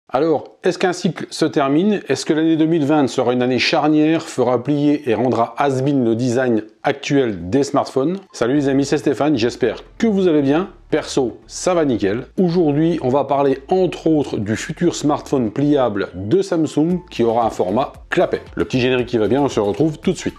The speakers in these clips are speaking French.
Alors, est-ce qu'un cycle se termine? Est-ce que l'année 2020 sera une année charnière, fera plier et rendra has-been le design actuel des smartphones? Salut les amis, c'est Stéphane, j'espère que vous allez bien. Perso, ça va nickel. Aujourd'hui, on va parler entre autres du futur smartphone pliable de Samsung qui aura un format clapet. Le petit générique qui va bien, on se retrouve tout de suite.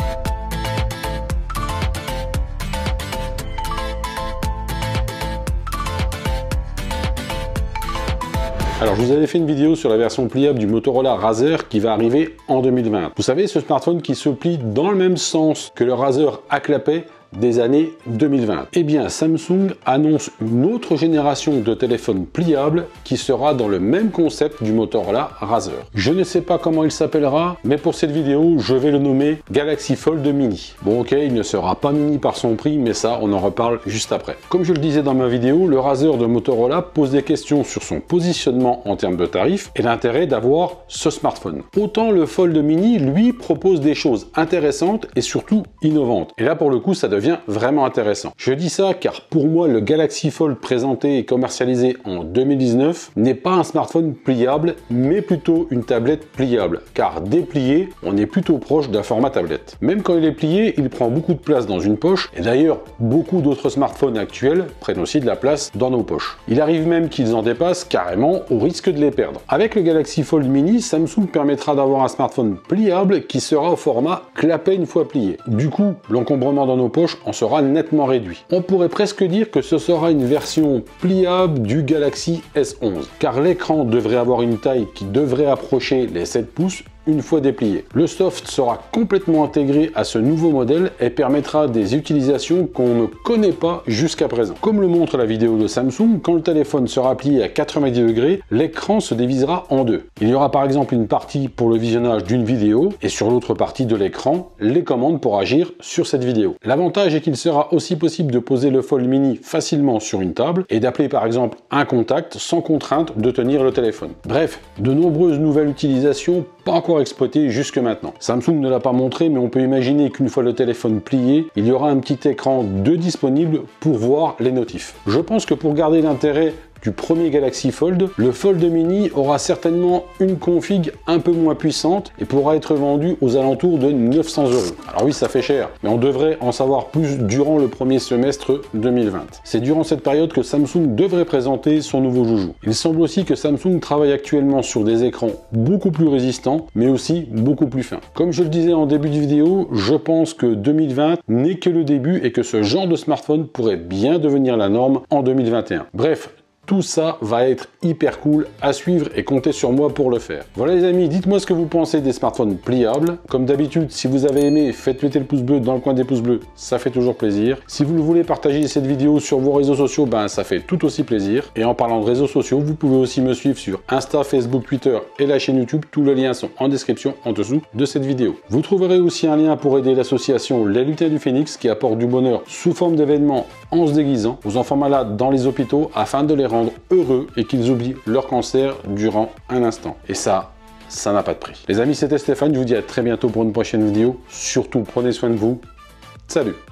Alors, je vous avais fait une vidéo sur la version pliable du Motorola Razr qui va arriver en 2020. Vous savez, ce smartphone qui se plie dans le même sens que le Razr à clapet des années 2020. Eh bien, Samsung annonce une autre génération de téléphones pliables qui sera dans le même concept du Motorola Razr. Je ne sais pas comment il s'appellera, mais pour cette vidéo, je vais le nommer Galaxy Fold Mini. Bon, ok, il ne sera pas mini par son prix, mais ça, on en reparle juste après. Comme je le disais dans ma vidéo, le Razr de Motorola pose des questions sur son positionnement en termes de tarifs et l'intérêt d'avoir ce smartphone. Autant le Fold Mini, lui, propose des choses intéressantes et surtout innovantes. Et là, pour le coup, ça devient vraiment intéressant. Je dis ça car pour moi le Galaxy Fold présenté et commercialisé en 2019 n'est pas un smartphone pliable mais plutôt une tablette pliable car déplié on est plutôt proche d'un format tablette. Même quand il est plié il prend beaucoup de place dans une poche et d'ailleurs beaucoup d'autres smartphones actuels prennent aussi de la place dans nos poches. Il arrive même qu'ils en dépassent carrément au risque de les perdre. Avec le Galaxy Fold Mini, Samsung permettra d'avoir un smartphone pliable qui sera au format clapet une fois plié. Du coup l'encombrement dans nos poches en sera nettement réduit. On pourrait presque dire que ce sera une version pliable du Galaxy S11, car l'écran devrait avoir une taille qui devrait approcher les 7 pouces une fois déplié. Le soft sera complètement intégré à ce nouveau modèle et permettra des utilisations qu'on ne connaît pas jusqu'à présent. Comme le montre la vidéo de Samsung, quand le téléphone sera plié à 90 degrés, l'écran se divisera en deux. Il y aura par exemple une partie pour le visionnage d'une vidéo et sur l'autre partie de l'écran, les commandes pour agir sur cette vidéo. L'avantage est qu'il sera aussi possible de poser le Fold Mini facilement sur une table et d'appeler par exemple un contact sans contrainte de tenir le téléphone. Bref, de nombreuses nouvelles utilisations pas encore exploité jusque maintenant. Samsung ne l'a pas montré, mais on peut imaginer qu'une fois le téléphone plié, il y aura un petit écran de disponible pour voir les notifs. Je pense que pour garder l'intérêt du premier Galaxy Fold, le Fold Mini aura certainement une config un peu moins puissante et pourra être vendu aux alentours de 900 €. Alors oui, ça fait cher, mais on devrait en savoir plus durant le premier semestre 2020. C'est durant cette période que Samsung devrait présenter son nouveau joujou. Il semble aussi que Samsung travaille actuellement sur des écrans beaucoup plus résistants, mais aussi beaucoup plus fins. Comme je le disais en début de vidéo, je pense que 2020 n'est que le début et que ce genre de smartphone pourrait bien devenir la norme en 2021. Bref, tout ça va être hyper cool à suivre et comptez sur moi pour le faire. Voilà les amis, dites-moi ce que vous pensez des smartphones pliables. Comme d'habitude, si vous avez aimé, faites péter le pouce bleu dans le coin des pouces bleus, ça fait toujours plaisir. Si vous le voulez partager cette vidéo sur vos réseaux sociaux, ça fait tout aussi plaisir. Et en parlant de réseaux sociaux, vous pouvez aussi me suivre sur Insta, Facebook, Twitter et la chaîne YouTube. Tous les liens sont en description en dessous de cette vidéo. Vous trouverez aussi un lien pour aider l'association Les Lutins du Phénix qui apporte du bonheur sous forme d'événements en se déguisant aux enfants malades dans les hôpitaux afin de les rendre heureux et qu'ils oublient leur cancer durant un instant. Et ça n'a pas de prix. Les amis, c'était Stéphane, je vous dis à très bientôt pour une prochaine vidéo. Surtout, prenez soin de vous. Salut!